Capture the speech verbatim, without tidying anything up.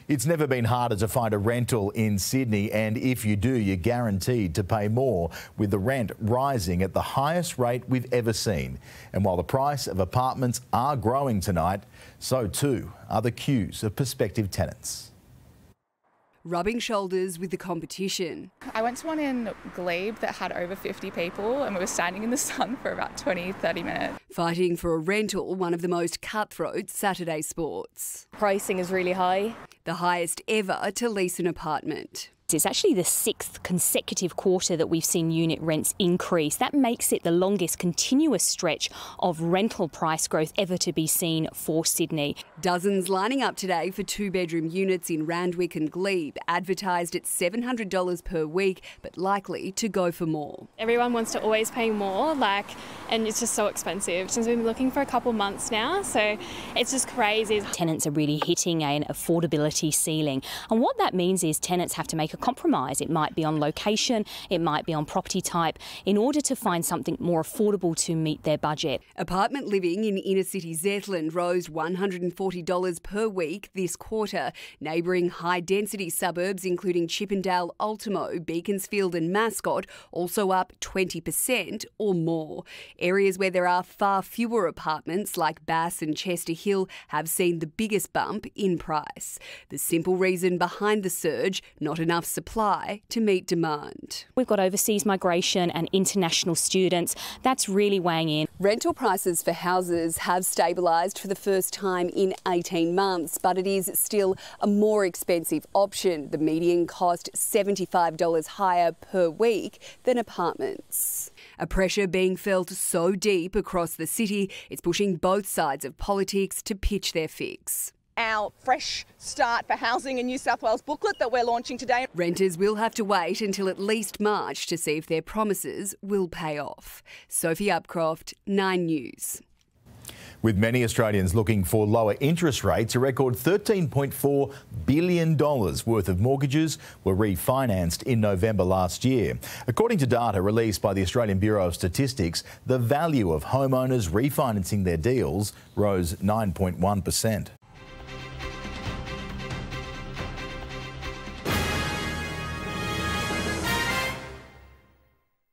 It's never been harder to find a rental in Sydney, and if you do, you're guaranteed to pay more, with the rent rising at the highest rate we've ever seen. And while the price of apartments are growing tonight, so too are the queues of prospective tenants. Rubbing shoulders with the competition. I went to one in Glebe that had over fifty people and we were standing in the sun for about twenty, thirty minutes. Fighting for a rental, one of the most cutthroat Saturday sports. Pricing is really high. The highest ever to lease an apartment. It's actually the sixth consecutive quarter that we've seen unit rents increase. That makes it the longest continuous stretch of rental price growth ever to be seen for Sydney. Dozens lining up today for two-bedroom units in Randwick and Glebe, advertised at seven hundred dollars per week, but likely to go for more. Everyone wants to always pay more, like, and it's just so expensive. Since we've been looking for a couple months now, so it's just crazy. Tenants are really hitting an affordability ceiling, and what that means is tenants have to make a compromise. It might be on location, it might be on property type, in order to find something more affordable to meet their budget. Apartment living in inner city Zetland rose one hundred forty dollars per week this quarter. Neighbouring high-density suburbs, including Chippendale, Ultimo, Beaconsfield and Mascot, also up twenty percent or more. Areas where there are far fewer apartments, like Bass and Chester Hill, have seen the biggest bump in price. The simple reason behind the surge: not enough supply to meet demand. We've got overseas migration and international students. That's really weighing in. Rental prices for houses have stabilised for the first time in eighteen months, but it is still a more expensive option. The median cost seventy-five dollars higher per week than apartments. A pressure being felt so deep across the city, it's pushing both sides of politics to pitch their fix. Our Fresh Start for Housing in New South Wales booklet that we're launching today. Renters will have to wait until at least March to see if their promises will pay off. Sophie Upcroft, Nine News. With many Australians looking for lower interest rates, a record thirteen point four billion dollars worth of mortgages were refinanced in November last year. According to data released by the Australian Bureau of Statistics, the value of homeowners refinancing their deals rose nine point one percent.